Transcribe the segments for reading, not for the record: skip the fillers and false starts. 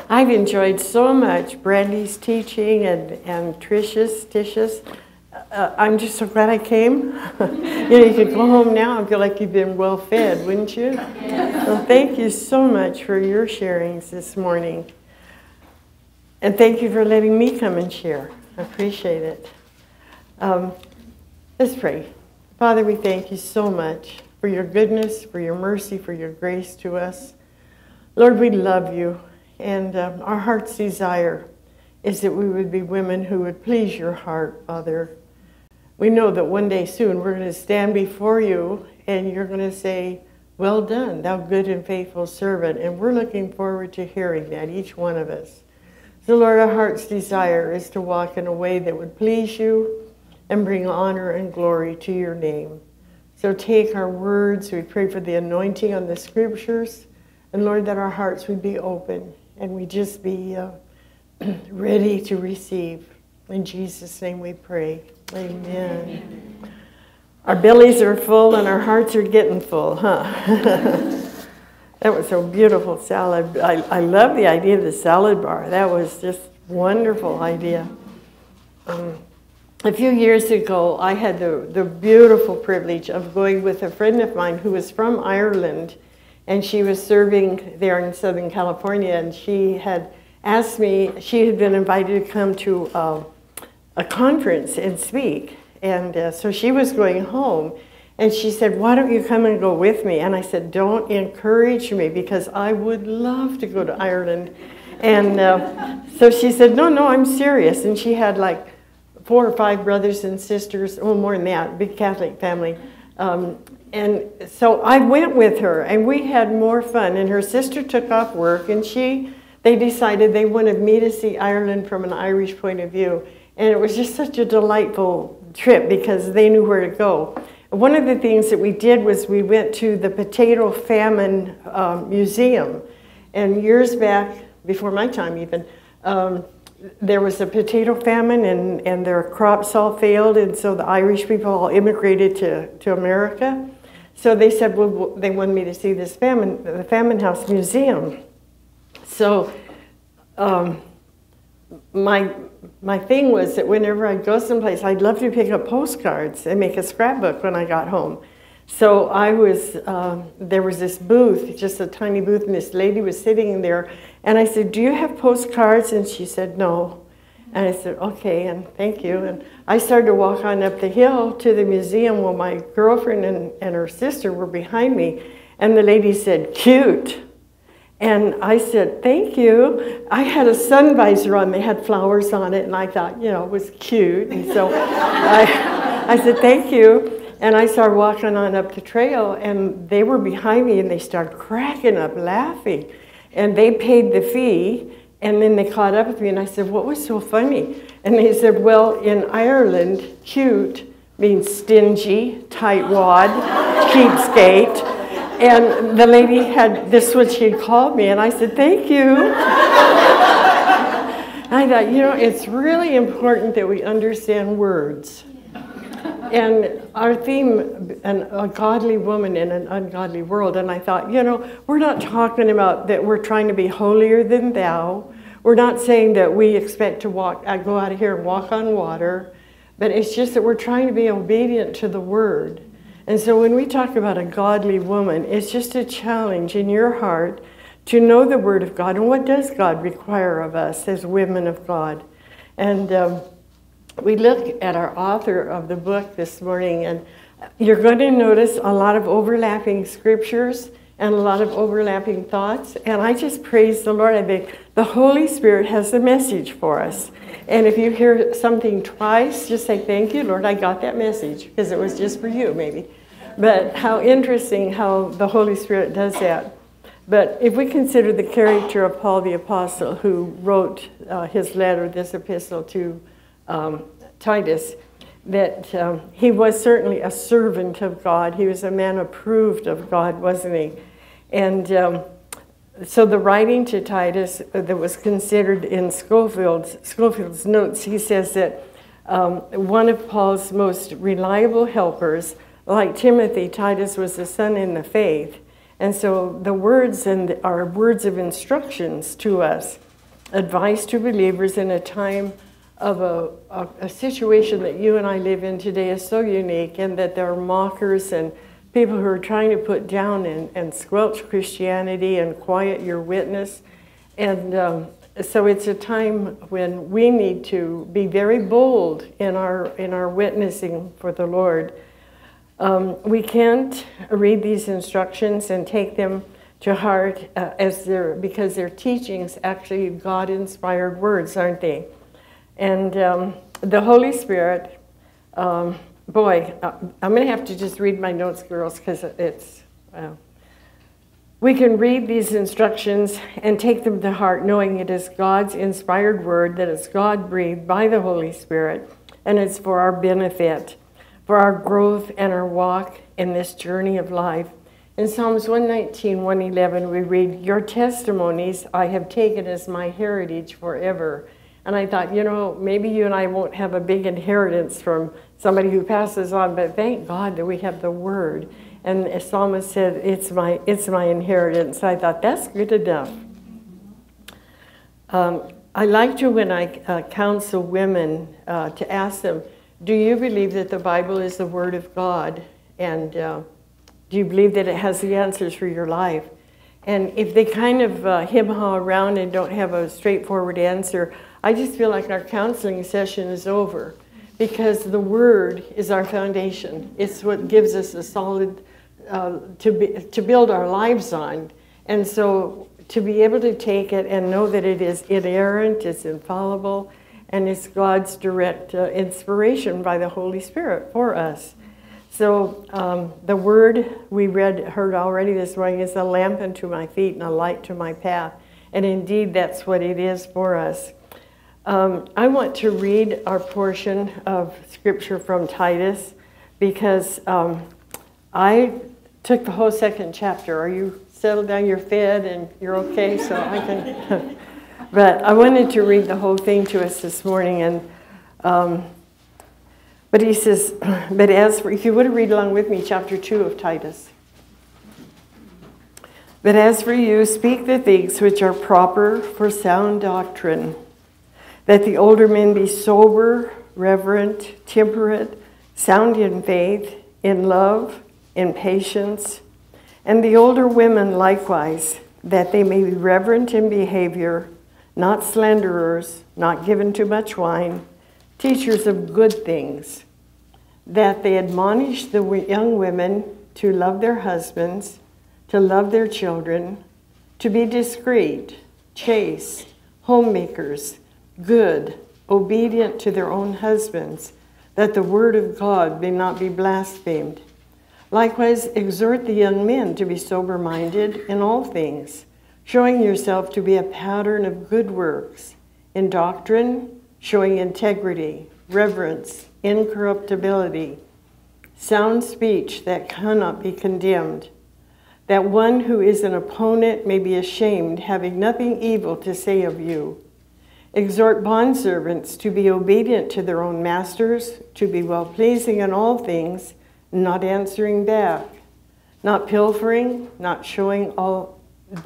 I've enjoyed so much Brandi's teaching and Tish's. I'm just so glad I came. You could go home now and feel like you've been well fed, wouldn't you? Yeah. Well, thank you so much for your sharings this morning. And thank you for letting me come and share. I appreciate it. Let's pray. Father, we thank you so much for your goodness, for your mercy, for your grace to us. Lord, we love you, and our heart's desire is that we would be women who would please your heart, Father. We know that one day soon we're going to stand before you, and you're going to say, well done, thou good and faithful servant, and we're looking forward to hearing that, each one of us. So, Lord, our heart's desire is to walk in a way that would please you and bring honor and glory to your name. So take our words, we pray for the anointing on the scriptures, and Lord, that our hearts would be open and we just be ready to receive. In Jesus' name we pray. Amen. Our bellies are full and our hearts are getting full, huh? That was a beautiful salad. I love the idea of the salad bar. That was just a wonderful idea. A few years ago, I had the beautiful privilege of going with a friend of mine who was from Ireland, and she was serving there in Southern California, and she had asked me, she had been invited to come to a conference and speak, and so she was going home, and she said, why don't you come and go with me? And I said, don't encourage me, because I would love to go to Ireland. And so she said, no, I'm serious, and she had like 4 or 5 brothers and sisters, well, more than that, big Catholic family. And so I went with her, and we had more fun. And her sister took off work, and they decided they wanted me to see Ireland from an Irish point of view. And it was just such a delightful trip because they knew where to go. One of the things that we did was we went to the potato famine museum. And years back, before my time even, there was a potato famine and their crops all failed, and so the Irish people all immigrated to America. So they said, well, they wanted me to see this the Famine House Museum. So my thing was that whenever I'd go someplace, I'd love to pick up postcards and make a scrapbook when I got home. So there was this booth, just a tiny booth, and this lady was sitting in there, and I said, do you have postcards? And she said, no. And I said, okay, and thank you. And I started to walk on up the hill to the museum while my girlfriend and her sister were behind me, and the lady said, cute. And I said, thank you. I had a sun visor on, they had flowers on it, and I thought, it was cute. And so I said, thank you. And I started walking on up the trail, and they were behind me, and they started cracking up laughing. And they paid the fee, and then they caught up with me, and I said, what was so funny? And they said, well, in Ireland, cute means stingy, tightwad, cheapskate. And the lady this is what she had called me, and I said, thank you. I thought, it's really important that we understand words. And our theme, a godly woman in an ungodly world. And I thought, we're not talking about that we're trying to be holier than thou. We're not saying that we expect to go out of here and walk on water. But it's just that we're trying to be obedient to the word. And so when we talk about a godly woman, it's just a challenge in your heart to know the word of God. And what does God require of us as women of God? And we look at our author of the book this morning, and you're going to notice a lot of overlapping scriptures and a lot of overlapping thoughts. And I just praise the Lord. I think the Holy Spirit has a message for us. And if you hear something twice, just say, thank you, Lord, I got that message, because it was just for you, maybe. But how interesting how the Holy Spirit does that. But if we consider the character of Paul the Apostle, who wrote his letter, this epistle to Titus, that he was certainly a servant of God. He was a man approved of God, wasn't he? And so the writing to Titus that was considered in Scofield's notes, he says that one of Paul's most reliable helpers, like Timothy, Titus was a son in the faith. And so the words are words of instructions to us. advice to believers in a time of a situation that you and I live in today is so unique, and that there are mockers and people who are trying to put down and squelch Christianity and quiet your witness. And so it's a time when we need to be very bold in our witnessing for the Lord. We can't read these instructions and take them to heart because they're teachings, actually God-inspired words, aren't they? And the Holy Spirit, I'm going to have to just read my notes, girls, because it's... we can read these instructions and take them to heart, knowing it is God's inspired word, that it's God-breathed by the Holy Spirit, and it's for our benefit, for our growth and our walk in this journey of life. In Psalms 119, 111, we read, "Your testimonies I have taken as my heritage forever." And I thought, you know, maybe you and I won't have a big inheritance from somebody who passes on, but thank God that we have the Word. And the psalmist said, it's my inheritance. I thought, that's good enough. I like to, when I counsel women, to ask them, do you believe that the Bible is the Word of God? And do you believe that it has the answers for your life? And if they kind of hem-haw around and don't have a straightforward answer, I just feel like our counseling session is over, because the Word is our foundation. It's what gives us a solid to build our lives on. And so to be able to take it and know that it is inerrant, it's infallible, and it's God's direct inspiration by the Holy Spirit for us. So the Word we heard already this morning is a lamp unto my feet and a light to my path. And indeed, that's what it is for us. I want to read our portion of Scripture from Titus, because I took the whole second chapter. Are you settled down? You're fed and you're okay? So I can... But I wanted to read the whole thing to us this morning. And but he says, but as for, if you would read along with me, chapter 2 of Titus. But as for you, speak the things which are proper for sound doctrine, that the older men be sober, reverent, temperate, sound in faith, in love, in patience, and the older women likewise, that they may be reverent in behavior, not slanderers, not given to much wine, teachers of good things, that they admonish the young women to love their husbands, to love their children, to be discreet, chaste, homemakers, good, obedient to their own husbands, that the word of God may not be blasphemed. Likewise, exhort the young men to be sober-minded in all things, showing yourself to be a pattern of good works, in doctrine, showing integrity, reverence, incorruptibility, sound speech that cannot be condemned, that one who is an opponent may be ashamed, having nothing evil to say of you. Exhort bondservants to be obedient to their own masters, to be well-pleasing in all things, not answering back, not pilfering, but showing all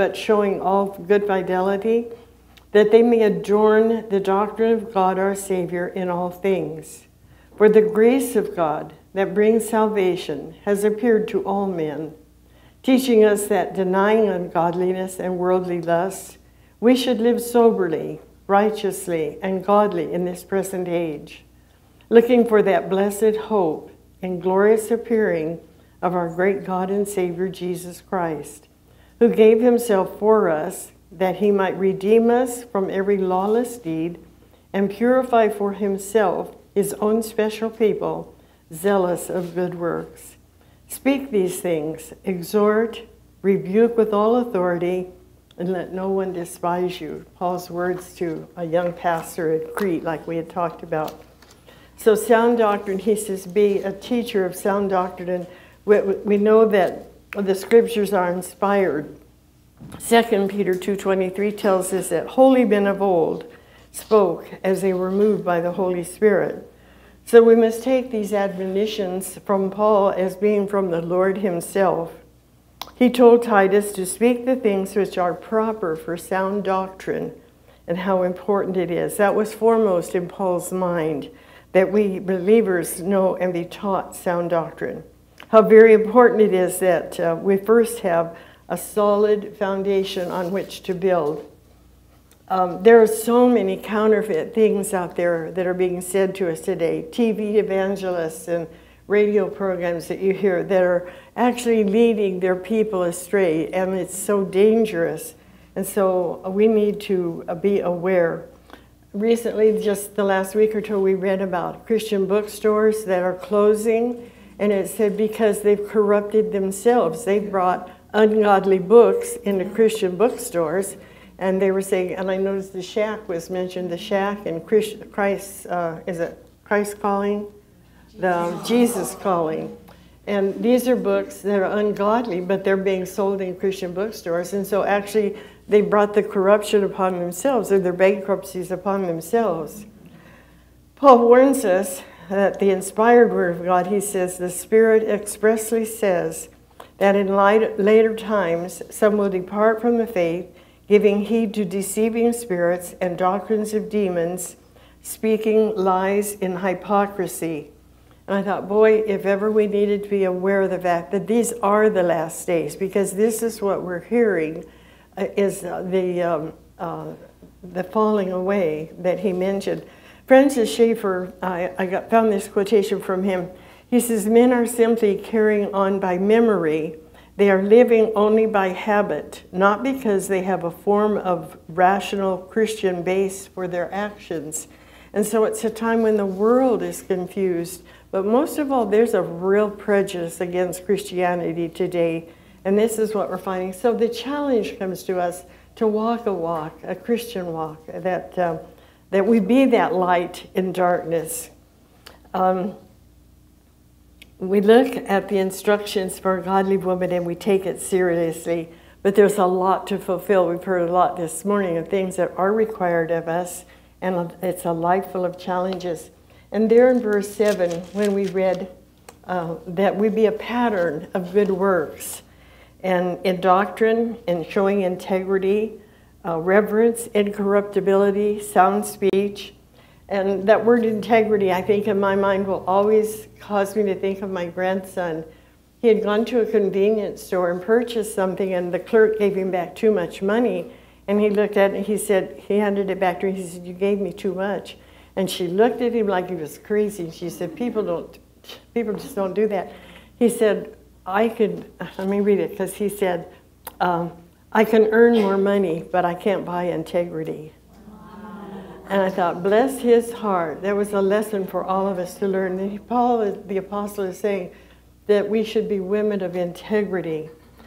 good fidelity, that they may adorn the doctrine of God our Savior in all things. For the grace of God that brings salvation has appeared to all men, teaching us that denying ungodliness and worldly lusts, we should live soberly, righteously, and godly in this present age, looking for that blessed hope and glorious appearing of our great God and Savior Jesus Christ, who gave himself for us that he might redeem us from every lawless deed and purify for himself his own special people, zealous of good works. Speak these things, exhort, rebuke with all authority, and let no one despise you. Paul's words to a young pastor at Crete, like we had talked about. So sound doctrine, he says, be a teacher of sound doctrine. And we know that the scriptures are inspired. 2 Peter 2:23 tells us that holy men of old spoke as they were moved by the Holy Spirit. So we must take these admonitions from Paul as being from the Lord himself. He told Titus to speak the things which are proper for sound doctrine, and how important it is. That was foremost in Paul's mind, that we believers know and be taught sound doctrine. How very important it is that we first have a solid foundation on which to build. There are so many counterfeit things out there that are being said to us today. TV evangelists and radio programs that you hear that are actually leading their people astray, and it's so dangerous. And so we need to be aware. Recently, just the last week or two, we read about Christian bookstores that are closing, and it said because they've corrupted themselves. They've brought ungodly books into Christian bookstores, and they were saying, and I noticed the Shack was mentioned, the Shack and Christ, is it Christ Calling? The Jesus Calling. And these are books that are ungodly, but they're being sold in Christian bookstores, and so actually they brought the corruption upon themselves, or their bankruptcies upon themselves. Paul warns us that the inspired word of God, he says, the Spirit expressly says that in later times some will depart from the faith, giving heed to deceiving spirits and doctrines of demons, speaking lies in hypocrisy. And I thought, boy, if ever we needed to be aware of the fact that these are the last days, because this is what we're hearing is the falling away that he mentioned. Francis Schaeffer, I found this quotation from him. He says, men are simply carrying on by memory. They are living only by habit, not because they have a form of rational Christian base for their actions. And so it's a time when the world is confused. But most of all, there's a real prejudice against Christianity today. And this is what we're finding. So the challenge comes to us to walk a walk, a Christian walk, that we be that light in darkness. We look at the instructions for a godly woman and we take it seriously, but there's a lot to fulfill. We've heard a lot this morning of things that are required of us, and it's a life full of challenges. And there in verse 7, when we read that we be a pattern of good works, and in doctrine, in showing integrity, reverence, incorruptibility, sound speech. And that word integrity, I think in my mind, will always cause me to think of my grandson. He had gone to a convenience store and purchased something, and the clerk gave him back too much money. And he looked at it and he said, he handed it back to her. He said, you gave me too much. And she looked at him like he was crazy. She said, people just don't do that. He said, let me read it, because he said, I can earn more money, but I can't buy integrity. And I thought, bless his heart. That was a lesson for all of us to learn. And Paul, the apostle, is saying that we should be women of integrity.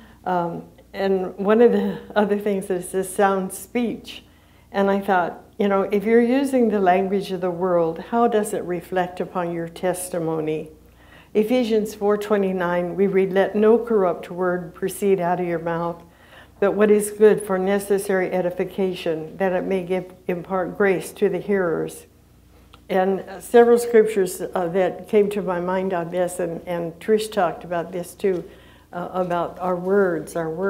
And one of the other things is this sound speech. And I thought, you know, if you're using the language of the world, how does it reflect upon your testimony? Ephesians 4:29, we read, let no corrupt word proceed out of your mouth, but what is good for necessary edification, that it may impart grace to the hearers. And several scriptures that came to my mind on this, and Trish talked about this too, about our words,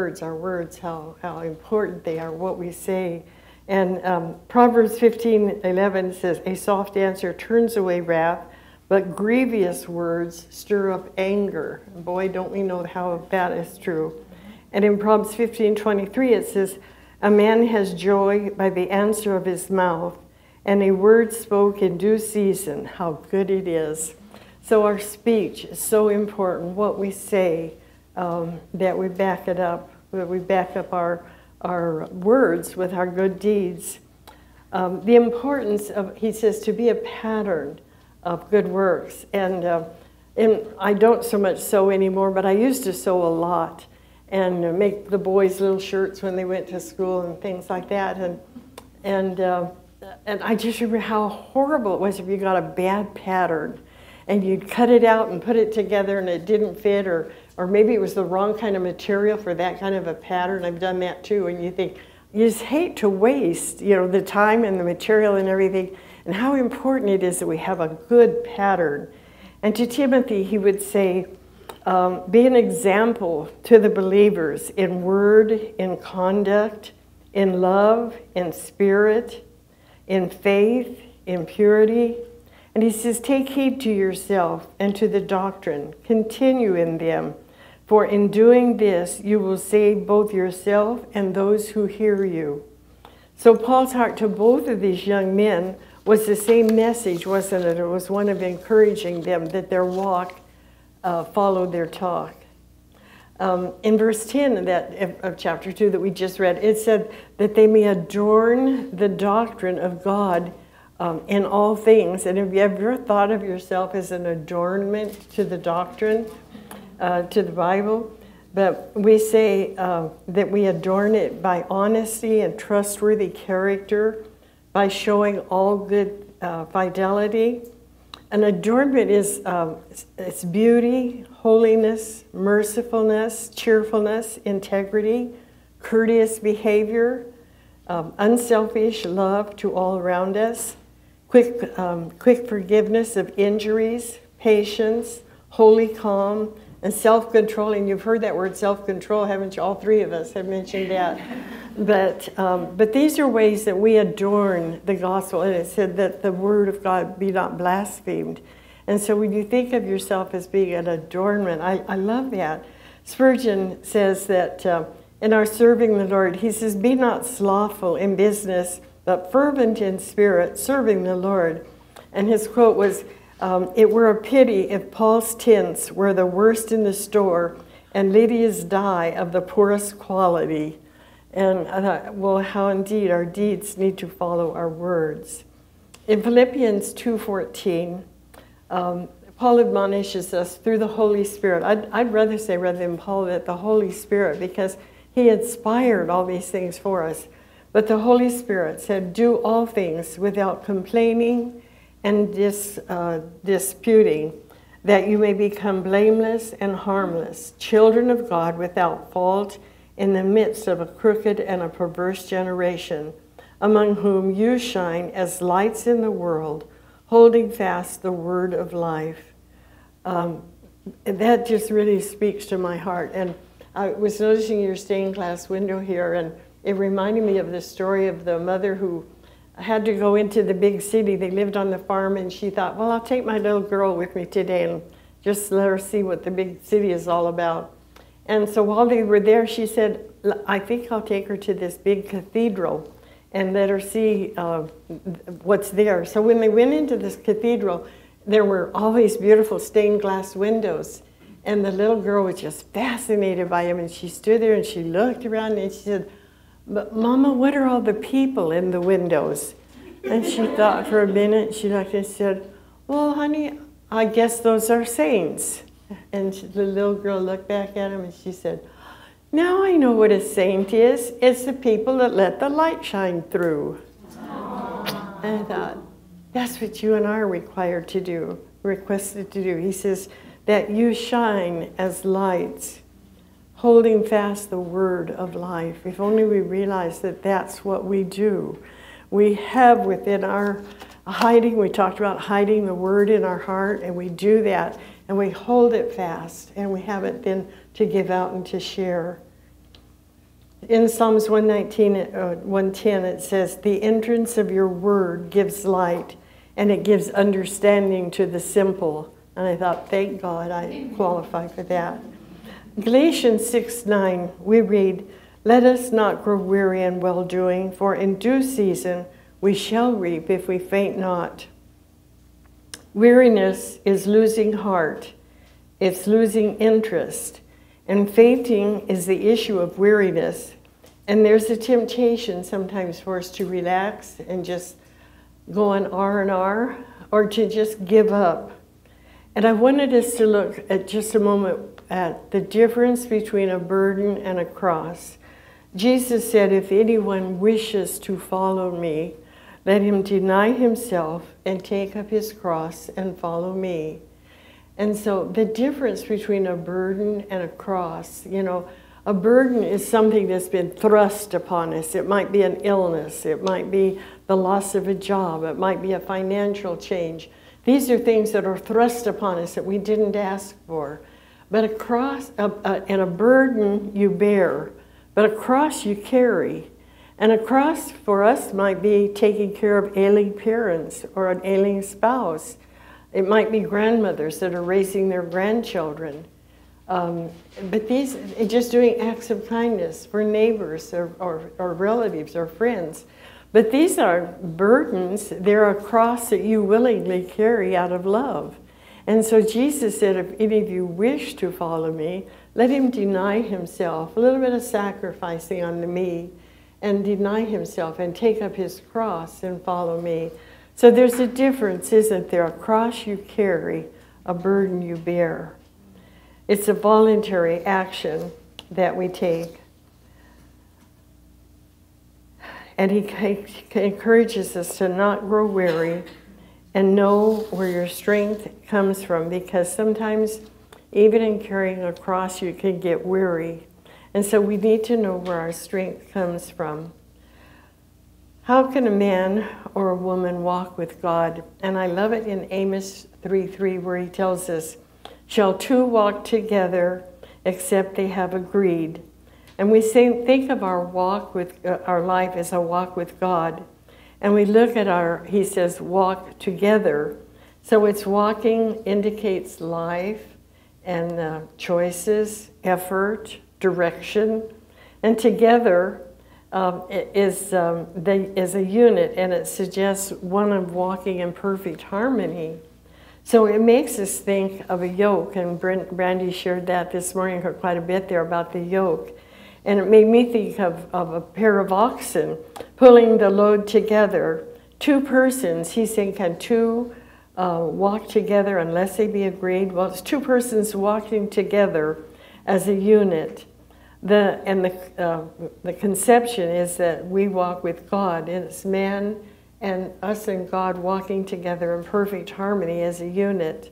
how important they are, what we say. And Proverbs 15:11 says, a soft answer turns away wrath, but grievous words stir up anger. Boy, don't we know how that is true. And in Proverbs 15:23 it says, a man has joy by the answer of his mouth, and a word spoke in due season, how good it is. So our speech is so important, what we say, that we back it up, that we back up our words with our good deeds. The importance of, he says, to be a pattern of good works. And I don't so much sew anymore, but I used to sew a lot and make the boys little shirts when they went to school and things like that. And I just remember how horrible it was if you got a bad pattern and you'd cut it out and put it together and it didn't fit, or maybe it was the wrong kind of material for that kind of a pattern. I've done that too, and you think, you just hate to waste, you know, the time and the material and everything, and how important it is that we have a good pattern. And to Timothy, he would say, be an example to the believers in word, in conduct, in love, in spirit, in faith, in purity. And he says, take heed to yourself and to the doctrine. Continue in them. For in doing this, you will save both yourself and those who hear you. So Paul's heart to both of these young men was the same message, wasn't it? It was one of encouraging them that their walk followed their talk. In verse 10 of chapter 2 that we just read, it said that they may adorn the doctrine of God in all things. And have you ever thought of yourself as an adornment to the doctrine, to the Bible? But we say that we adorn it by honesty and trustworthy character, by showing all good fidelity. An adornment is it's beauty, holiness, mercifulness, cheerfulness, integrity, courteous behavior, unselfish love to all around us, quick forgiveness of injuries, patience, holy calm, and self-control. And you've heard that word self-control, haven't you? All three of us have mentioned that. But these are ways that we adorn the gospel. And it said that the word of God be not blasphemed. And so when you think of yourself as being an adornment, I love that. Spurgeon says that in our serving the Lord, he says, be not slothful in business, but fervent in spirit, serving the Lord. And his quote was, it were a pity if Paul's tints were the worst in the store and Lydia's dye of the poorest quality. And I thought, well, how indeed our deeds need to follow our words. In Philippians 2:14, Paul admonishes us through the Holy Spirit. I'd rather say, rather than Paul, that the Holy Spirit, because he inspired all these things for us. But the Holy Spirit said, do all things without complaining and disputing, that you may become blameless and harmless, children of God without fault, in the midst of a crooked and a perverse generation, among whom you shine as lights in the world, holding fast the word of life. That just really speaks to my heart. And I was noticing your stained glass window here, and it reminded me of the story of the mother who had to go into the big city. They lived on the farm, and she thought, well, I'll take my little girl with me today and just let her see what the big city is all about. And so while they were there, she said, I think I'll take her to this big cathedral and let her see what's there. So when they went into this cathedral, there were all these beautiful stained glass windows. And the little girl was just fascinated by them. And she stood there and she looked around and she said, but Mama, what are all the people in the windows? And she thought for a minute. She looked and said, well, honey, I guess those are saints. And the little girl looked back at him and she said, now I know what a saint is. It's the people that let the light shine through. Aww. And I thought, that's what you and I are required to do, requested to do. He says that you shine as lights, holding fast the word of life. If only we realize that that's what we do. We have within our hiding, we talked about hiding the word in our heart, and we do that. And we hold it fast, and we have it then to give out and to share. In Psalms 110, it says, the entrance of your word gives light, and it gives understanding to the simple. And I thought, thank God I qualify for that. Galatians 6:9, we read, let us not grow weary in well-doing, for in due season we shall reap if we faint not. Weariness is losing heart. It's losing interest. And fainting is the issue of weariness. And there's a temptation sometimes for us to relax and just go on R&R, or to just give up. And I wanted us to look at just a moment at the difference between a burden and a cross. Jesus said, if anyone wishes to follow me, let him deny himself and take up his cross and follow me. And so the difference between a burden and a cross, you know, a burden is something that's been thrust upon us. It might be an illness. It might be the loss of a job. It might be a financial change. These are things that are thrust upon us that we didn't ask for. But a cross and a burden you bear, but a cross you carry. And a cross for us might be taking care of ailing parents or an ailing spouse. It might be grandmothers that are raising their grandchildren. But these, just doing acts of kindness for neighbors or relatives or friends. But these are burdens. They're a cross that you willingly carry out of love. And so Jesus said, if any of you wish to follow me, let him deny himself, a little bit of sacrificing unto me, and deny himself and take up his cross and follow me. So there's a difference, isn't there? A cross you carry, a burden you bear. It's a voluntary action that we take. And he encourages us to not grow weary and know where your strength comes from, because sometimes even in carrying a cross you can get weary. And so we need to know where our strength comes from. How can a man or a woman walk with God? And I love it in Amos 3:3 where he tells us, shall two walk together except they have agreed? And we think of our walk with our life as a walk with God. And we look at he says, walk together. So it's walking indicates life and choices, effort, direction. And together is a unit, and it suggests one of walking in perfect harmony. So it makes us think of a yoke, and Brandi shared that this morning quite a bit there about the yoke. And it made me think of a pair of oxen pulling the load together. Two persons, he's saying, can two walk together unless they be agreed? Well, it's two persons walking together as a unit. The conception is that we walk with God, and it's man and us and God walking together in perfect harmony as a unit,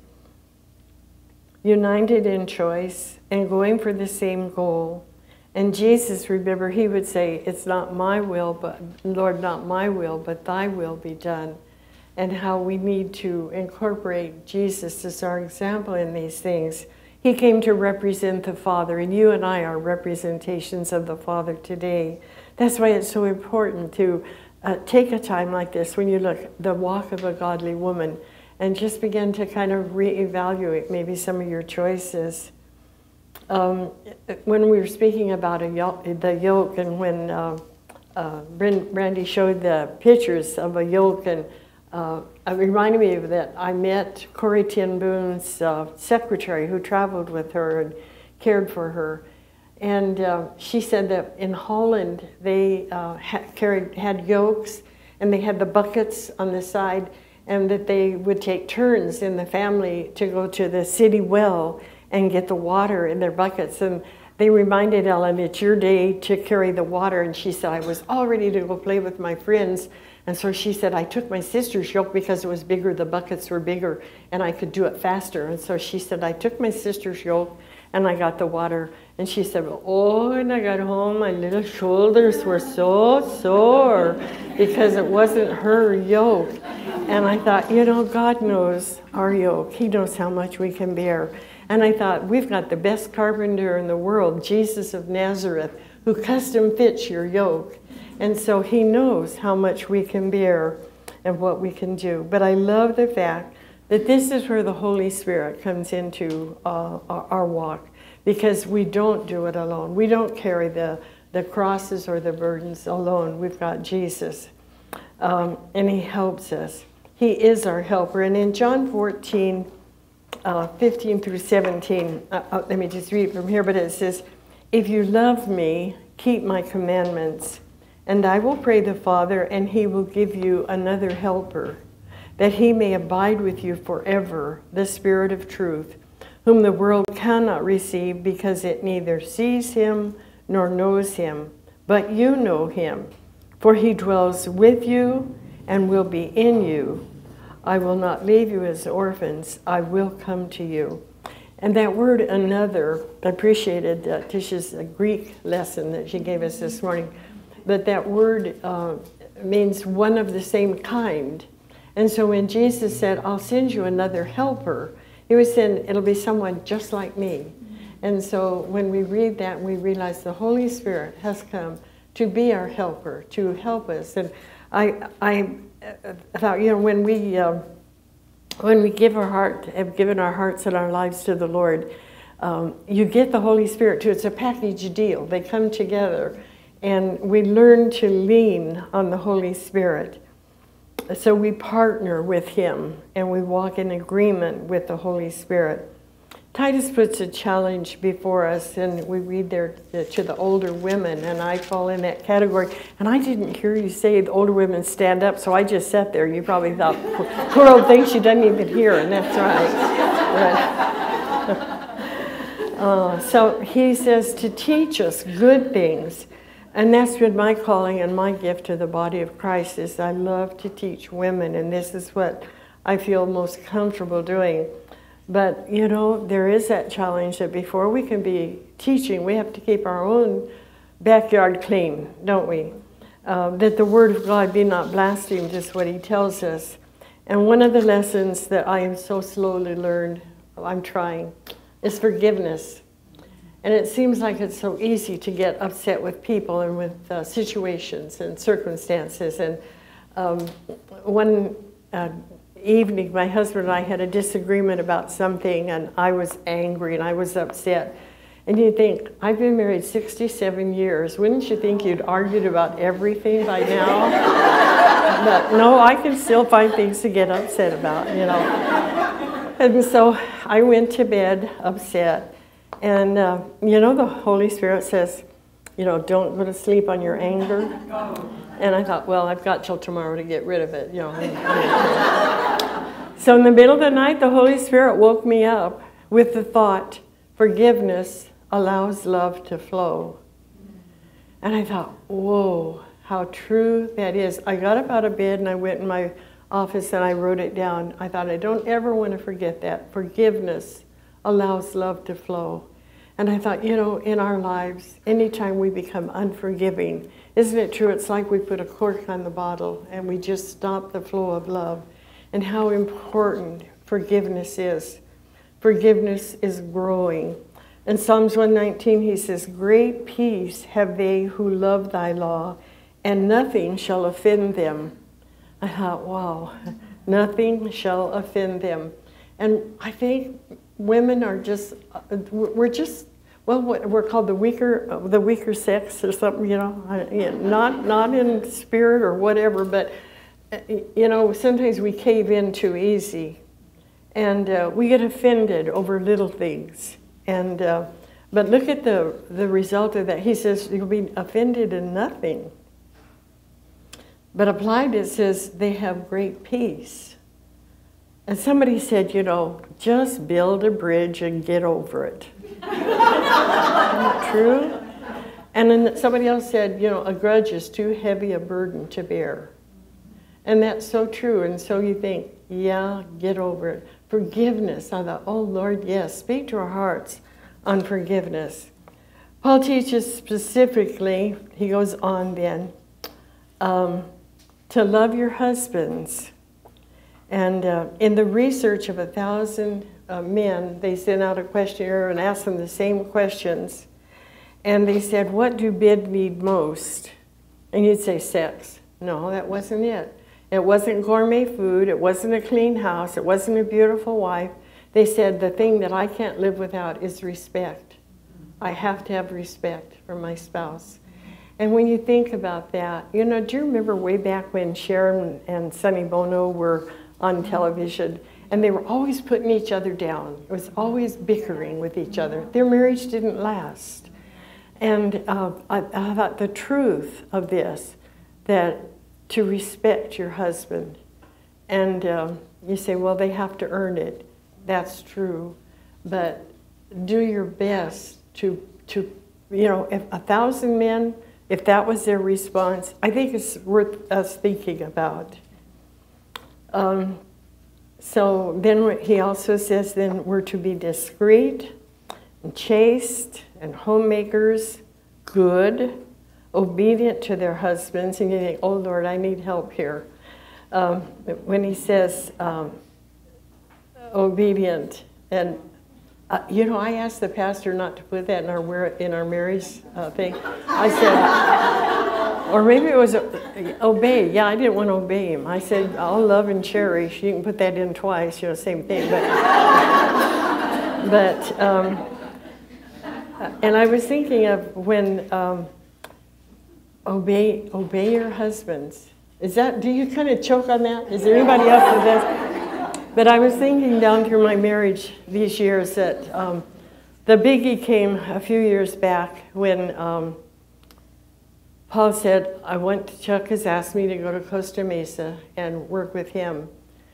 united in choice and going for the same goal. And Jesus, remember, he would say, it's not my will, but Lord, not my will, but thy will be done. And how we need to incorporate Jesus as our example in these things. He came to represent the Father, and you and I are representations of the Father today. That's why it's so important to take a time like this when you look at the walk of a godly woman and just begin to kind of reevaluate maybe some of your choices. When we were speaking about the yoke, and when Brandi showed the pictures of a yoke, and it reminded me of that. I met Corrie ten Boom's secretary who traveled with her and cared for her. And she said that in Holland they had yokes, and they had the buckets on the side, and that they would take turns in the family to go to the city well and get the water in their buckets. And they reminded Ellen, it's your day to carry the water. And she said, I was all ready to go play with my friends. And so she said, I took my sister's yoke because it was bigger, the buckets were bigger, and I could do it faster. And so she said, I took my sister's yoke and I got the water. And she said, well, oh, when I got home, my little shoulders were so sore because it wasn't her yoke. And I thought, you know, God knows our yoke. He knows how much we can bear. And I thought, we've got the best carpenter in the world, Jesus of Nazareth, who custom fits your yoke. And so he knows how much we can bear and what we can do. But I love the fact that this is where the Holy Spirit comes into our walk, because we don't do it alone. We don't carry the crosses or the burdens alone. We've got Jesus, and he helps us. He is our helper. And in John 14, 15 through 17, let me just read from here, but it says, if you love me, keep my commandments, and I will pray the Father, and he will give you another helper, that he may abide with you forever, the Spirit of truth, whom the world cannot receive because it neither sees him nor knows him. But you know him, for he dwells with you and will be in you. I will not leave you as orphans. I will come to you. And that word another, I appreciated Tisha's Greek lesson that she gave us this morning, but that word means one of the same kind. And so when Jesus said, I'll send you another helper, he was saying it'll be someone just like me. And so when we read that, we realize the Holy Spirit has come to be our helper, to help us. And I thought, you know, when we give our heart, have given our hearts and our lives to the Lord, you get the Holy Spirit too. It's a package deal. They come together, and we learn to lean on the Holy Spirit. So we partner with Him, and we walk in agreement with the Holy Spirit. Titus puts a challenge before us, and we read there to the older women, and I fall in that category. And I didn't hear you say the older women stand up, so I just sat there. You probably thought, poor old thing, she doesn't even hear, and that's right. So he says to teach us good things, and that's been my calling and my gift to the body of Christ. Is I love to teach women, and this is what I feel most comfortable doing. But, you know, there is that challenge that before we can be teaching, we have to keep our own backyard clean, don't we? That the Word of God be not blasphemed is what He tells us. And one of the lessons that I have so slowly learned, I'm trying, is forgiveness. And it seems like it's so easy to get upset with people and with situations and circumstances. And one evening, my husband and I had a disagreement about something, and I was angry and I was upset. And you think, I've been married 67 years. Wouldn't you think you'd argued about everything by now? But no, I can still find things to get upset about, you know. And so I went to bed upset. And, you know, the Holy Spirit says, you know, don't go to sleep on your anger. And I thought, well, I've got till tomorrow to get rid of it, you know. So in the middle of the night, the Holy Spirit woke me up with the thought, forgiveness allows love to flow. And I thought, whoa, how true that is. I got up out of bed and I went in my office and I wrote it down. I thought, I don't ever want to forget that. Forgiveness allows love to flow. And I thought, you know, in our lives, anytime we become unforgiving, isn't it true? It's like we put a cork on the bottle and we just stop the flow of love. And how important forgiveness is. Forgiveness is growing. In Psalms 119, he says, great peace have they who love thy law, and nothing shall offend them. I thought, wow, nothing shall offend them. And I think women are just, we're just, well, we're called the weaker sex or something, you know, not in spirit or whatever, but you know, sometimes we cave in too easy, and we get offended over little things. And but look at the result of that. He says you'll be offended in nothing. But applied, it says they have great peace. And somebody said, you know, just build a bridge and get over it. Isn't that true? And then somebody else said, you know, a grudge is too heavy a burden to bear. And that's so true. And so you think, yeah, get over it. Forgiveness. I thought, oh, Lord, yes, speak to our hearts on forgiveness. Paul teaches specifically, he goes on then, to love your husbands. And in the research of 1,000 men, they sent out a questionnaire and asked them the same questions. And they said, what do men need most? And you'd say sex. No, that wasn't it. It wasn't gourmet food. It wasn't a clean house. It wasn't a beautiful wife. They said the thing that I can't live without is respect. I have to have respect for my spouse. And when you think about that, you know, do you remember way back when Sharon and Sonny Bono were on television, and they were always putting each other down? It was always bickering with each other. Their marriage didn't last. And I thought the truth of this, that to respect your husband. And you say, well, they have to earn it. That's true. But do your best to you know, if 1,000 men, if that was their response, I think it's worth us thinking about. So then he also says then we're to be discreet and chaste and homemakers, good, obedient to their husbands. And you think, oh, Lord, I need help here. When he says obedient, and You know, I asked the pastor not to put that in our marriage thing. I said, or maybe it was obey. Yeah, I didn't want to obey him. I said, I'll love and cherish. You can put that in twice, you know, same thing. And I was thinking of when obey your husbands. Do you kind of choke on that? Is there anybody else with this? But I was thinking down through my marriage these years that the biggie came a few years back when Paul said, Chuck has asked me to go to Costa Mesa and work with him.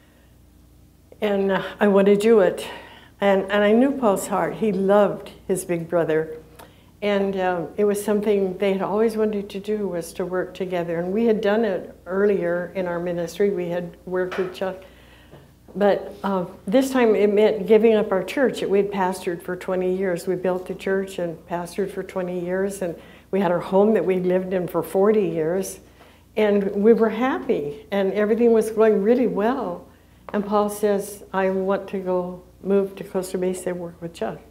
And I want to do it. And I knew Paul's heart. He loved his big brother. And it was something they had always wanted to do, was to work together. And we had done it earlier in our ministry. We had worked with Chuck. But this time it meant giving up our church. We had pastored for 20 years. We built the church and pastored for 20 years. And we had our home that we lived in for 40 years. And we were happy. And everything was going really well. And Paul says, I want to move to Costa Mesa and work with Chuck.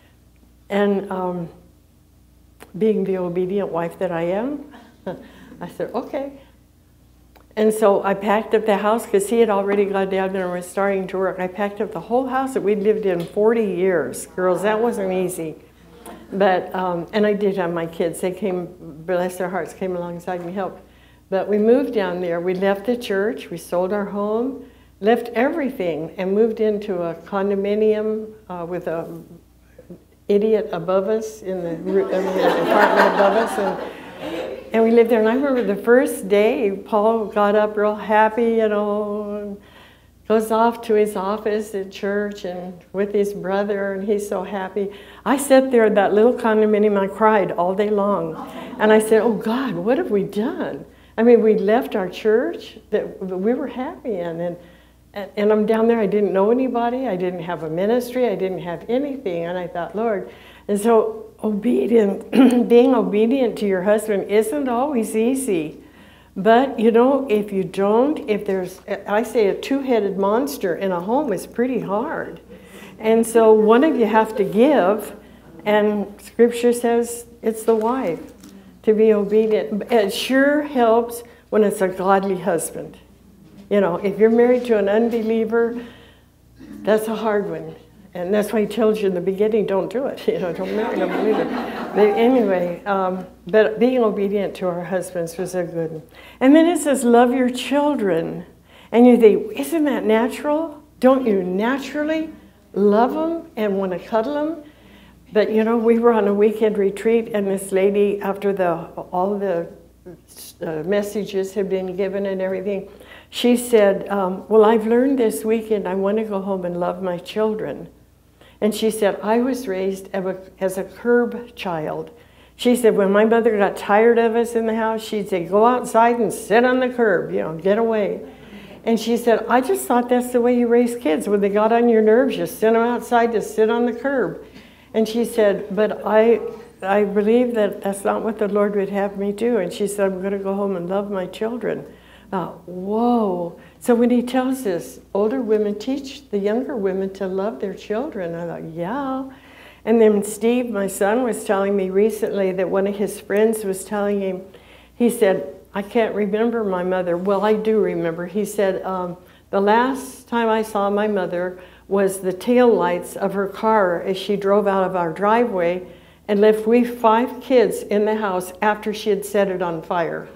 And being the obedient wife that I am, I said, okay. And so I packed up the house because he had already gone down there and was starting to work. I packed up the whole house that we'd lived in 40 years. Girls, that wasn't easy. But, and I did have my kids. They came, bless their hearts, came alongside and helped. But we moved down there. We left the church. We sold our home, left everything, and moved into a condominium with a idiot above us in the apartment above us. And we lived there, and I remember the first day, Paul got up real happy, you know, and goes off to his office at church and with his brother, and he's so happy. I sat there in that little condominium, I cried all day long. And I said, oh God, what have we done? I mean, we left our church that we were happy in, and I'm down there, I didn't know anybody, I didn't have a ministry, I didn't have anything, and I thought, Lord, and so being obedient to your husband isn't always easy. But, you know, if you don't, I say a two-headed monster in a home is pretty hard. And so one of you have to give, and Scripture says it's the wife to be obedient. It sure helps when it's a godly husband. You know, if you're married to an unbeliever, that's a hard one. And that's why he tells you in the beginning, don't do it. You know, don't marry an unbeliever. But anyway, but being obedient to our husbands was a good one. And then it says, love your children. And you think, isn't that natural? Don't you naturally love them and want to cuddle them? But, you know, we were on a weekend retreat, and this lady, after all the messages had been given and everything, she said, well, I've learned this weekend I want to go home and love my children. And she said, I was raised as a curb child. She said, when my mother got tired of us in the house, she'd say, go outside and sit on the curb, you know, get away. And she said, I just thought that's the way you raise kids. When they got on your nerves, you send them outside to sit on the curb. And she said, but I believe that that's not what the Lord would have me do. And she said, I'm going to go home and love my children. Whoa. So when he tells us, older women teach the younger women to love their children, I thought, yeah. And then Steve, my son, was telling me recently that one of his friends was telling him, he said, I can't remember my mother. Well, I do remember. He said, the last time I saw my mother was the tail lights of her car as she drove out of our driveway and left we 5 kids in the house after she had set it on fire.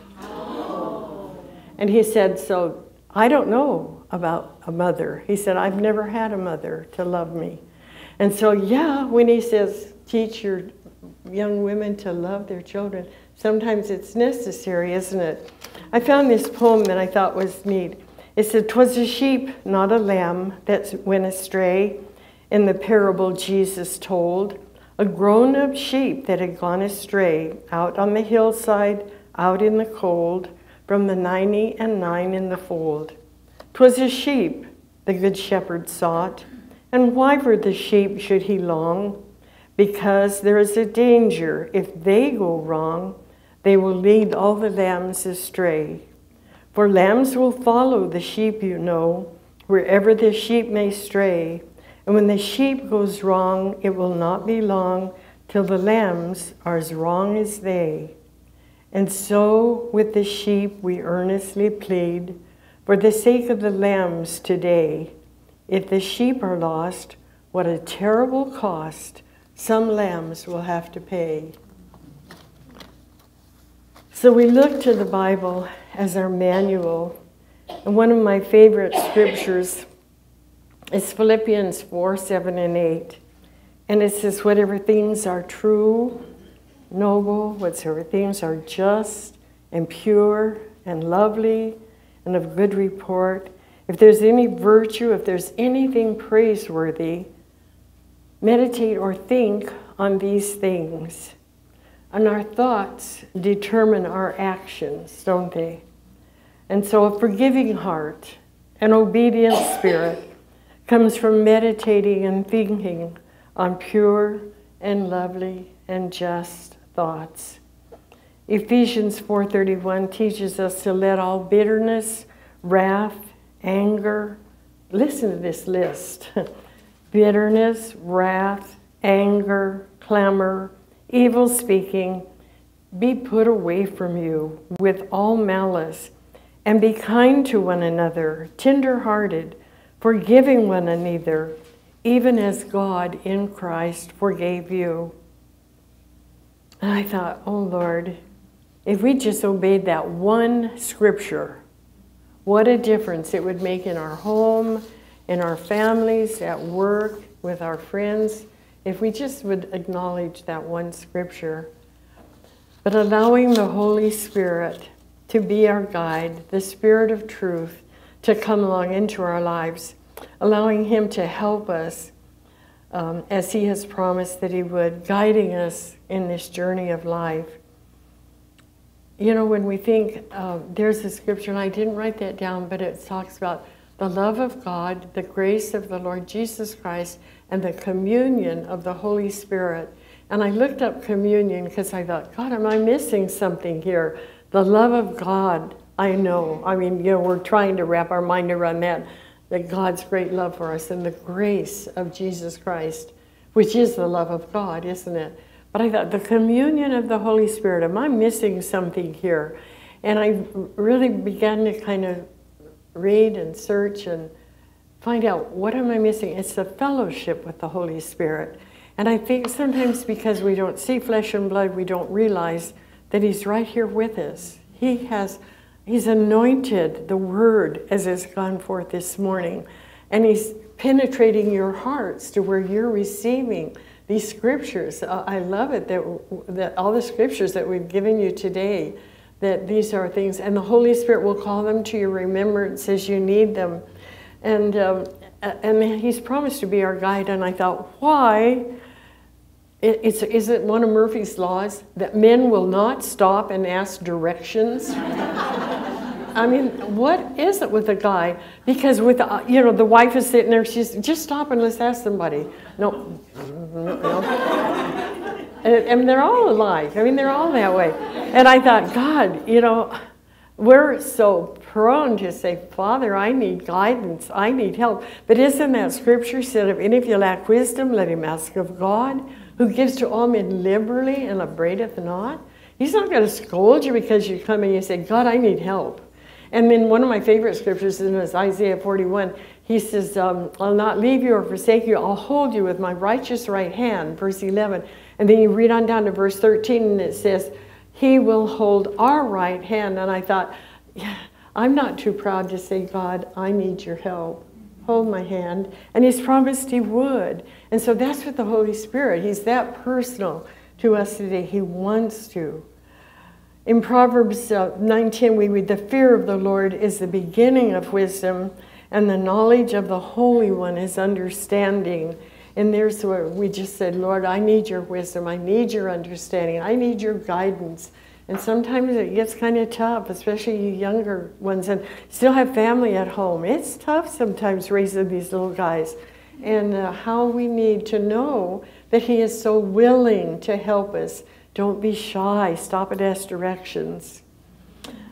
And he said, so I don't know about a mother. He said, I've never had a mother to love me. And so, yeah, when he says, teach your young women to love their children, sometimes it's necessary, isn't it? I found this poem that I thought was neat. It said, 'twas a sheep, not a lamb, that went astray in the parable Jesus told. A grown-up sheep that had gone astray, out on the hillside, out in the cold, from the 99 in the fold. 'Twas a sheep the good shepherd sought, and why for the sheep should he long? Because there is a danger, if they go wrong, they will lead all the lambs astray. For lambs will follow the sheep, you know, wherever the sheep may stray, And when the sheep goes wrong, it will not be long till the lambs are as wrong as they. And so with the sheep we earnestly plead, for the sake of the lambs today. If the sheep are lost, what a terrible cost some lambs will have to pay. So we look to the Bible as our manual. And one of my favorite scriptures is Philippians 4, 7, and 8. And it says, whatever things are true, noble, whatsoever things are just and pure and lovely and of good report, if there's any virtue, if there's anything praiseworthy, meditate or think on these things. And our thoughts determine our actions, don't they? And so a forgiving heart, an obedient spirit, comes from meditating and thinking on pure and lovely and just thoughts. Ephesians 4:31 teaches us to let all bitterness, wrath, anger, listen to this list, bitterness, wrath, anger, clamor, evil speaking, be put away from you with all malice, and be kind to one another, tender-hearted, forgiving one another, even as God in Christ forgave you. And I thought, oh Lord, if we just obeyed that one scripture, what a difference it would make in our home, in our families, at work, with our friends, if we just would acknowledge that one scripture. But allowing the Holy Spirit to be our guide, the Spirit of truth, to come along into our lives, allowing Him to help us as He has promised that He would, guiding us in this journey of life. You know, when we think, there's a scripture, and I didn't write that down, but it talks about the love of God, the grace of the Lord Jesus Christ, and the communion of the Holy Spirit. And I looked up communion because I thought, God, am I missing something here? The love of God, I know. I mean, you know, we're trying to wrap our mind around that God's great love for us, and the grace of Jesus Christ, which is the love of God, isn't it? But I thought, the communion of the Holy Spirit, am I missing something here? And I really began to kind of read and search and find out, what am I missing? It's the fellowship with the Holy Spirit. And I think sometimes because we don't see flesh and blood, we don't realize that He's right here with us. He's anointed the Word as has gone forth this morning. And He's penetrating your hearts to where you're receiving these scriptures. I love it that all the scriptures that we've given you today, that these are things, and the Holy Spirit will call them to your remembrance as you need them. And He's promised to be our guide. And I thought, why? Is it one of Murphy's laws that men will not stop and ask directions? I mean, what is it with a guy? Because with the wife is sitting there, she's just stop and let's ask somebody. No. And they're all alike. I mean, they're all that way. And I thought, God, we're so prone to say, Father, I need guidance, I need help. But isn't that scripture said, if any of you lack wisdom, let him ask of God, who gives to all men liberally and upbraideth not? He's not going to scold you because you come and you say, God, I need help. And then one of my favorite scriptures is Isaiah 41. He says, I'll not leave you or forsake you. I'll hold you with my righteous right hand, verse 11. And then you read on down to verse 13, and it says, He will hold our right hand. And I thought, yeah, I'm not too proud to say, God, I need your help. Hold my hand. And He's promised He would. And so that's what the Holy Spirit, He's that personal to us today. He wants to. In Proverbs 9:10, we read, the fear of the Lord is the beginning of wisdom, and the knowledge of the Holy One is understanding. And there's where we just said, Lord, I need your wisdom. I need your understanding. I need your guidance. And sometimes it gets kind of tough, especially you younger ones, and still have family at home. It's tough sometimes raising these little guys. And how we need to know that He is so willing to help us. Don't be shy. Stop and ask directions.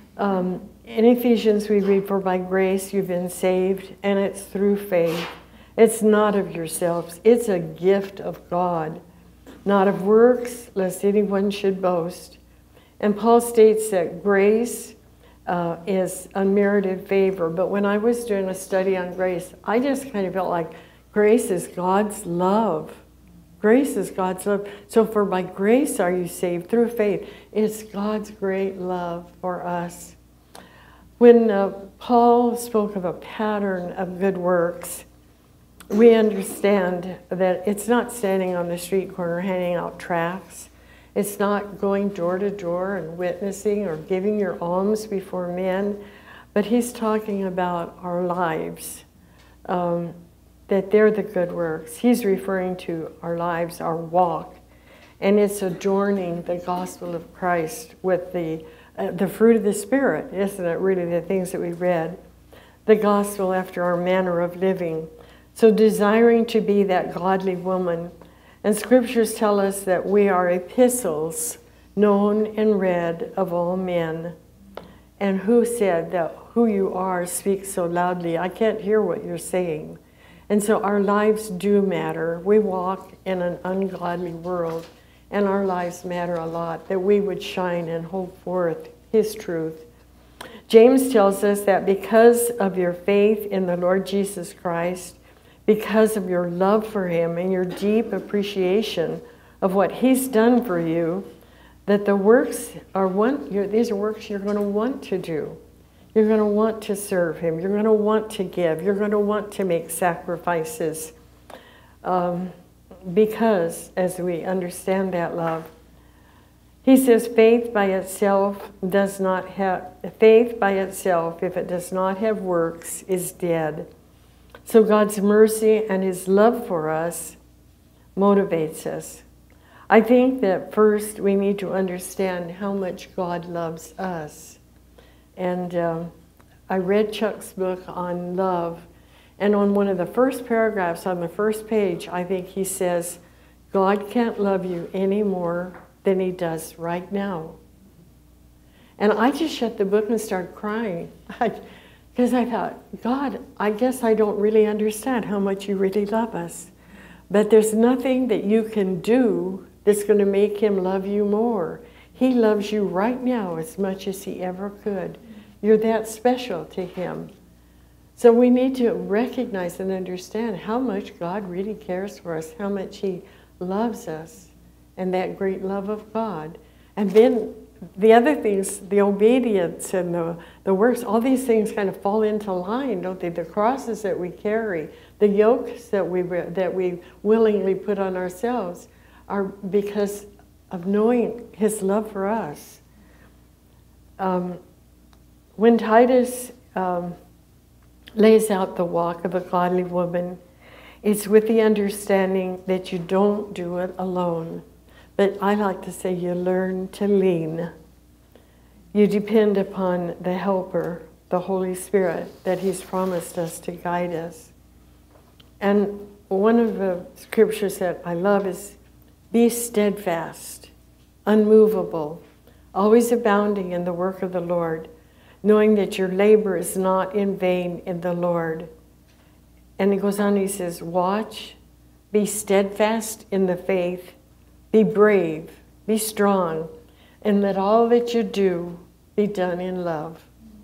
In Ephesians we read, for by grace you've been saved, and it's through faith. It's not of yourselves. It's a gift of God, not of works, lest anyone should boast. And Paul states that grace is unmerited favor. But when I was doing a study on grace, I just kind of felt like grace is God's love. Grace is God's love. So for by grace are you saved through faith. It's God's great love for us. When Paul spoke of a pattern of good works, we understand that it's not standing on the street corner handing out tracts. It's not going door to door and witnessing or giving your alms before men. But he's talking about our lives, that they're the good works. He's referring to our lives, our walk. And it's adorning the gospel of Christ with the fruit of the Spirit, isn't it, really, the things that we read? The gospel after our manner of living. So desiring to be that godly woman. And scriptures tell us that we are epistles known and read of all men. And who said that who you are speaks so loudly? I can't hear what you're saying. And so our lives do matter. We walk in an ungodly world, and our lives matter a lot, that we would shine and hold forth His truth. James tells us that because of your faith in the Lord Jesus Christ, because of your love for Him and your deep appreciation of what He's done for you, that the works are these are works you're going to want to do. You're going to want to serve Him. You're going to want to give. You're going to want to make sacrifices. Because, as we understand that love, he says faith by itself, if it does not have works, is dead. So God's mercy and His love for us motivates us. I think that first we need to understand how much God loves us. And I read Chuck's book on love, and on one of the first paragraphs on the first page, I think he says, God can't love you any more than He does right now. And I just shut the book and started crying. Because I thought, God, I guess I don't really understand how much you really love us. But there's nothing that you can do that's going to make Him love you more. He loves you right now as much as He ever could. You're that special to Him. So we need to recognize and understand how much God really cares for us, how much He loves us, and that great love of God. And then the other things, the obedience and the works, all these things kind of fall into line, don't they? The crosses that we carry, the yokes that we willingly put on ourselves are because of knowing His love for us. When Titus lays out the walk of a godly woman, it's with the understanding that you don't do it alone. But I like to say you learn to lean. You depend upon the Helper, the Holy Spirit, that He's promised us to guide us. And one of the scriptures that I love is, be steadfast, unmovable, always abounding in the work of the Lord, knowing that your labor is not in vain in the Lord. And he goes on, he says, watch, be steadfast in the faith, be brave, be strong, and let all that you do be done in love.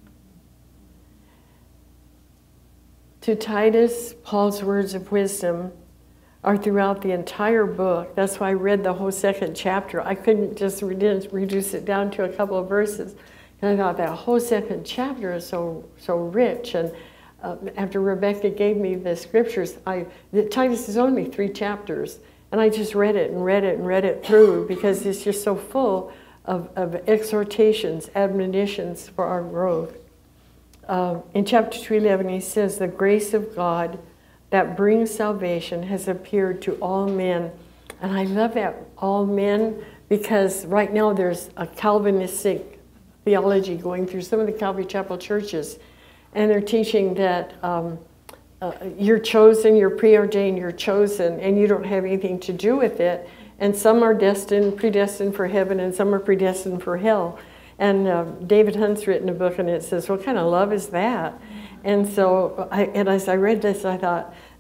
To Titus, Paul's words of wisdom are throughout the entire book. That's why I read the whole second chapter. I couldn't just reduce it down to a couple of verses. And I thought that whole second chapter is so rich. And after Rebecca gave me the scriptures, Titus is only 3 chapters. And I just read it and read it and read it through because it's just so full of exhortations, admonitions for our growth. In chapter 2:11, he says, the grace of God that brings salvation has appeared to all men. And I love that, all men, because right now there's a Calvinistic theology going through some of the Calvary Chapel churches. And they're teaching that you're chosen, you're preordained, you're chosen, and you don't have anything to do with it. And some are predestined for heaven, and some are predestined for hell. And David Hunt's written a book, and it says, what kind of love is that? And so, as I read this, I thought,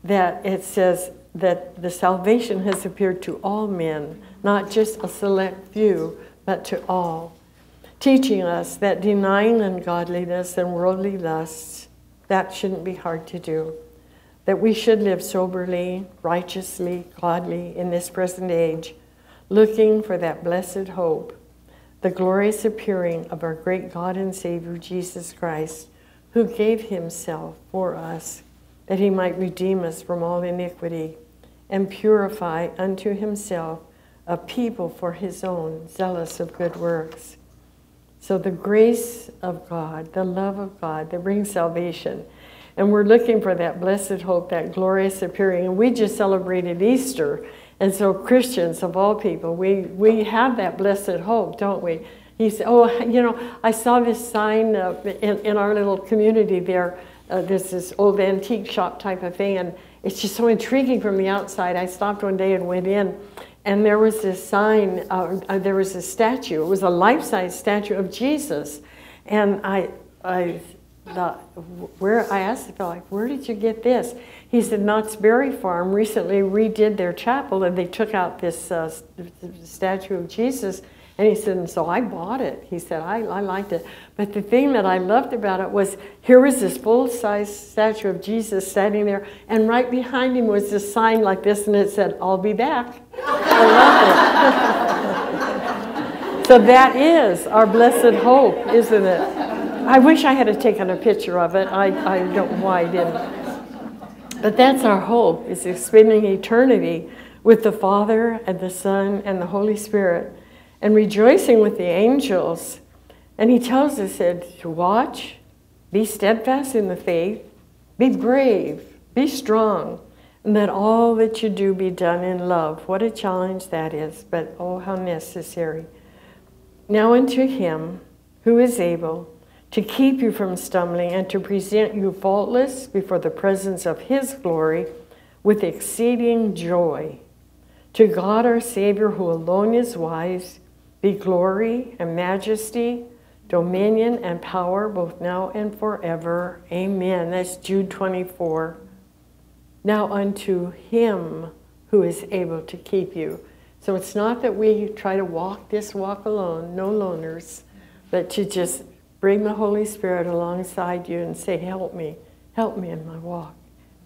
that it says that the salvation has appeared to all men, not just a select few, but to all, teaching us that denying ungodliness and worldly lusts, that shouldn't be hard to do, that we should live soberly, righteously, godly in this present age, looking for that blessed hope, the glorious appearing of our great God and Savior, Jesus Christ, who gave himself for us, that he might redeem us from all iniquity and purify unto himself a people for his own, zealous of good works. So the grace of God, the love of God that brings salvation, and we're looking for that blessed hope, that glorious appearing. And we just celebrated Easter. And so Christians of all people, we have that blessed hope, don't we? He said, oh, you know, I saw this sign in our little community there. There's this old antique shop type of thing. And it's just so intriguing from the outside. I stopped one day and went in. And there was this sign, there was a statue. It was a life-size statue of Jesus. And I asked the fellow, like, where did you get this? He said, Knott's Berry Farm recently redid their chapel, and they took out this statue of Jesus. And he said, and so I bought it. He said, I liked it. But the thing that I loved about it was, here was this full-size statue of Jesus standing there, and right behind him was this sign like this, and it said, I'll be back. I loved it. So that is our blessed hope, isn't it? I wish I had taken a picture of it. I don't know why I didn't. But that's our hope, is spending eternity with the Father and the Son and the Holy Spirit, and rejoicing with the angels. And he tells us that to watch, be steadfast in the faith, be brave, be strong, and that all that you do be done in love. What a challenge that is, but oh, how necessary. Now unto him who is able to keep you from stumbling and to present you faultless before the presence of his glory with exceeding joy. To God our Savior, who alone is wise, be glory and majesty, dominion and power, both now and forever. Amen. That's Jude 24. Now unto him who is able to keep you. So it's not that we try to walk this walk alone, no loners, but to just bring the Holy Spirit alongside you and say, help me in my walk.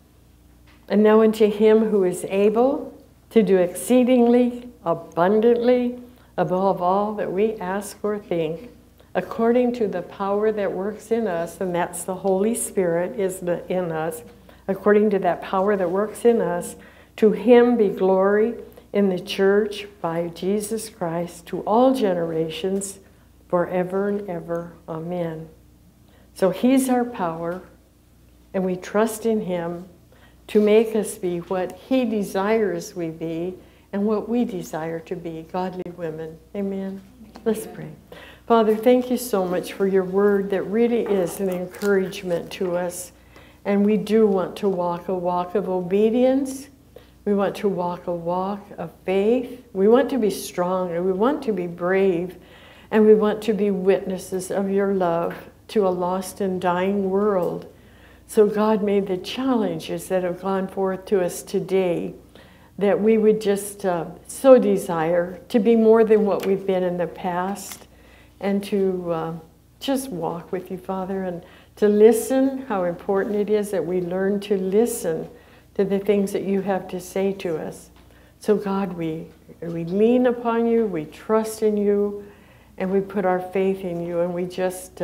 And now unto him who is able to do exceedingly abundantly above all that we ask or think, according to the power that works in us, and that's the Holy Spirit is in us, according to that power that works in us, to him be glory in the church by Jesus Christ to all generations, forever and ever. Amen. So he's our power, and we trust in him to make us be what he desires we be and what we desire to be, godly women. Amen. Let's pray. Father, thank you so much for your word that really is an encouragement to us. And we do want to walk a walk of obedience. We want to walk a walk of faith. We want to be strong, and we want to be brave. And we want to be witnesses of your love to a lost and dying world. So God, may the challenges that have gone forth to us today, that we would just so desire to be more than what we've been in the past, and to just walk with you, Father, and to listen, how important it is that we learn to listen to the things that you have to say to us. So God, we lean upon you, we trust in you, and we put our faith in you, and we just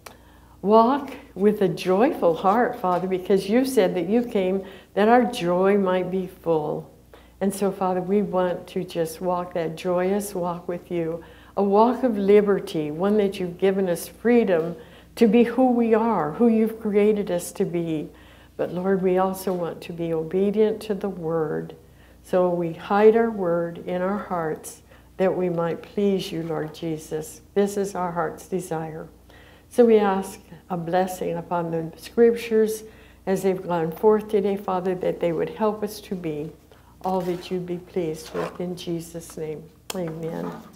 walk with a joyful heart, Father, because you said that you came that our joy might be full. And so, Father, we want to just walk that joyous walk with you, a walk of liberty, one that you've given us freedom to be who we are, who you've created us to be. But Lord, we also want to be obedient to the word. So we hide our word in our hearts that we might please you, Lord Jesus. This is our heart's desire. So we ask a blessing upon the scriptures as they've gone forth today, Father, that they would help us to be all that you'd be pleased with. In Jesus' name, amen.